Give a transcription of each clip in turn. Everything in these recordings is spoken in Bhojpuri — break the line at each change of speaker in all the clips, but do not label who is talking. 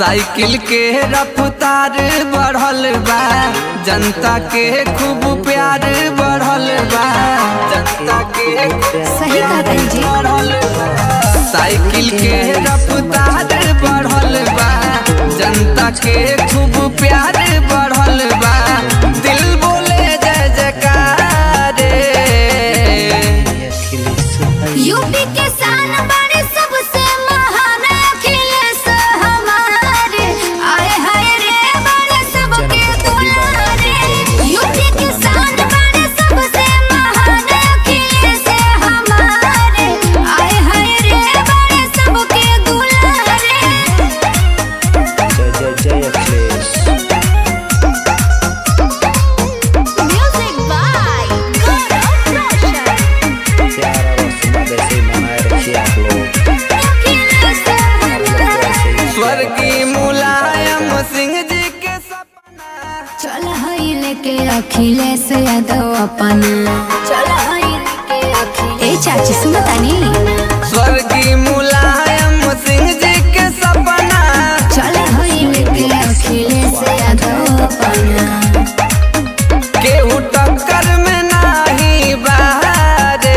साइकिल के रफ्तार बढ़ल बा, जनता के खूब प्यार बढ़ल बा, जनता के
सही कहा जी।
साइकिल के रफ्तार बढ़ल बा, जनता के खूब प्यार बढ़ल बा, दिल बोले जय जयकार।
यूपी के शान बड़े सबसे महान अखिलेश हमारे, आए हाय रे बड़े सबके दुलारे। यूपी के शान बड़े सबसे महान अखिलेश हमारे, आए हाय रे बड़े सबके दुलारे।
जय जय जय अखिलेश।
Music by Gaurav Roshan.
प्यार और आशीर्वाद ऐसे ही बनाए रखिए आप लोग।
स्वर्गीय मुलायम सिंह जी के सपना
चल हई लेके अखिलेश यादव अपना, चल हई लेके अखिलेश। ए चाची सुनतानी,
स्वर्गीय मुलायम सिंह जी के सपना
चल हई लेके अखिलेश यादव अपना।
केहू टक्कर में नाही बारे।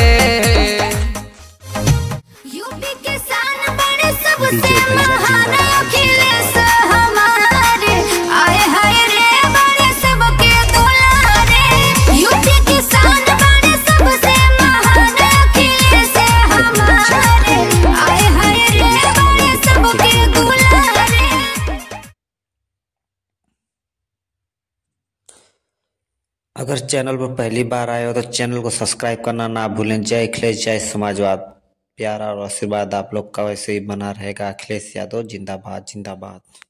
यूपी के शान बड़े सबसे महान अखिलेश हमारे, आए हाय रे बड़े सबके दुलारे। यूपी के शान बड़े सबसे महान अखिलेश हमारे, आए हाय रे बड़े सबके दुलारे।
अगर चैनल पर पहली बार आए हो तो चैनल को सब्सक्राइब करना ना भूलें। जय अखिलेश जय समाजवाद। प्यार और आशीर्वाद आप लोग का वैसे ही बना रहेगा। अखिलेश यादव जिंदाबाद जिंदाबाद।